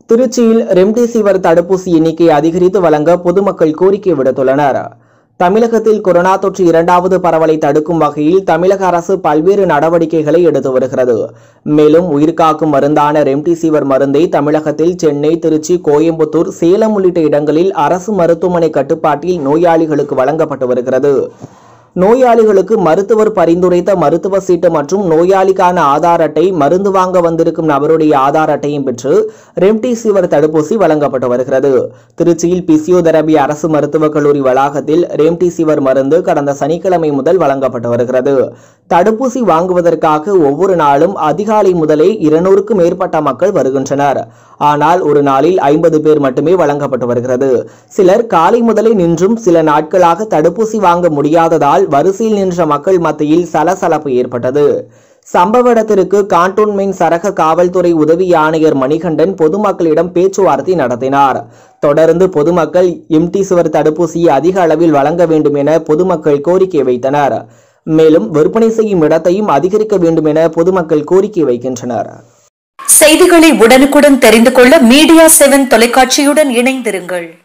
திருச்சியில் ரெம்டெசிவிர் தடுப்பூசி எண்ணிக்கை அதிகரித்து வழங்க பொதுமக்கள் கோரிக்கை விடுத்துள்ளனர். தமிழகத்தில் கொரோனா தொற்று இரண்டாவது பரவலை தடுக்கும் வகையில் தமிழக அரசு பல்வேறு நடவடிக்கைகளை எடுத்து வருகிறது. மேலும் உயிர்காக்கும் மருந்தான ரெம்டெசிவிர் மருந்தை தமிழகத்தில் சென்னை, திருச்சி, கோயம்புத்தூர், சேலம் உள்ளிட்ட இடங்களில் அரசு மருத்துவமனை கட்டுப்பாட்டில் நோயாளிகளுக்கு வழங்கப்பட்டு வருகிறது. நோயாளிகளுக்கு மருத்துவர் பரிந்துரைத்த மருத்துவ சீட்டு மற்றும் நோயாளிக்கான ஆதார் அட்டை, மருந்து வாங்க வந்திருக்கும் நபருடைய ஆதார் அட்டையும் பெற்று ரெம்டெசிவிர் தடுப்பூசி வழங்கப்பட்டு வருகிறது. திருச்சியில் பிசியோதெரபி அரசு மருத்துவக் கல்லூரி வளாகத்தில் ரெம்டெசிவிர் மருந்து கடந்த சனிக்கிழமை முதல் வழங்கப்பட்டு வருகிறது. தடுப்பூசி வாங்குவதற்காக ஒவ்வொரு நாளும் அதிகாலை முதலே 200க்கும் மேற்பட்ட மக்கள் வருகின்றனர். ஆனால் ஒரு நாளில் 50 பேர் மட்டுமே வழங்கப்பட்டு வருகிறது. சிலர் காலை முதலே நின்றும் சில நாட்களாக தடுப்பூசி வாங்க முடியாததால் வரிசையில் நின்ற மக்கள் மத்தியில் சலசலப்பு ஏற்பட்டது. சம்பவ இடத்திற்கு கான்டோன்மென்ட் சரக காவல்துறை உதவி ஆணையர் மணிகண்டன் பொதுமக்களிடம் பேச்சுவார்த்தை நடத்தினார். தொடர்ந்து பொதுமக்கள் ரெம்டெசிவிர் தடுப்பூசியை அதிக அளவில் வழங்க வேண்டும் என பொதுமக்கள் கோரிக்கை வைத்தனர். மேலும் விற்பனை செய்யும் இடத்தையும் அதிகரிக்க வேண்டும் என பொதுமக்கள் கோரிக்கை வைக்கின்றனர். செய்திகளை உடனுக்குடன் தெரிந்து கொள்ள மீடியா 7 தொலைக்காட்சியுடன் இணைந்திருங்கள்.